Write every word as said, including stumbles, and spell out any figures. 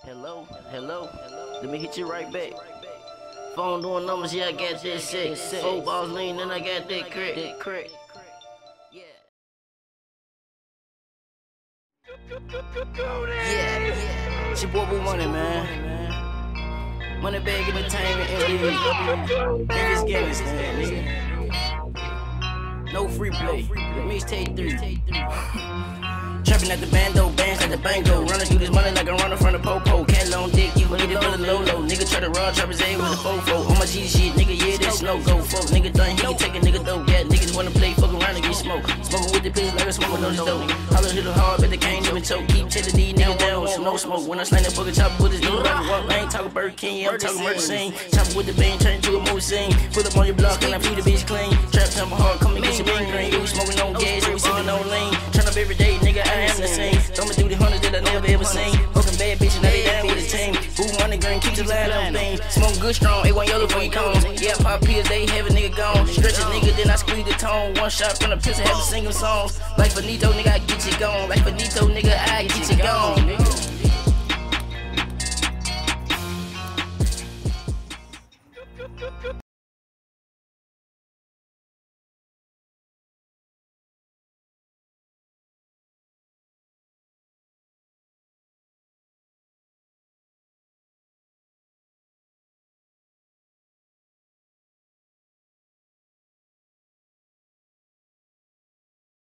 Hello, hello, let me hit you right back. Phone doing numbers, yeah, I got that set. Four balls lean, then I got that crack. That crack. Yeah. Yeah, yeah. It's your boy BooMoney, man. Money bag entertainment, M V. MemphisGhanistan, nigga. No free play. The Mixtape three. Trapping at the bando, bands at the bango. Running through this money like I'm running from the popo. Cat on dick, you get it for the low low. Nigga try to raw trappers A with a fofo. On my G shit, nigga, yeah, this no go. Fuck, nigga done, he can take a nigga dope. Yeah, niggas wanna play, fuck around and get smoke. Smoking with the pills like a smoking on the dope. Holler hit hard, but they can't even choke. Keep telling these niggas down, so no smoke. When I slang that bucket, chop with his nigga like a walk. I ain't talking Burger King, I'm talking murder scene. Chop with the bang, turn into a movie scene. Pull up on your block and I feed the bitch clean. Trap temper hard, come and get your bang green. We smoking on gas, we sipping on lean. Turn up every day, nigga, I am the same. Thumbing through the hundreds that I never ever seen. Fucking bad bitches, now they down with the team. BooMoney green, keep the line on things. Smoke good strong, A one yellow when you come. Yeah, pop pills, they have a nigga gone. Stretch a nigga, then I squeeze the tone. One shot from the pistol, have a single songs. Like Benito, nigga, I get you gone. Like Benito, nigga, I get you gone.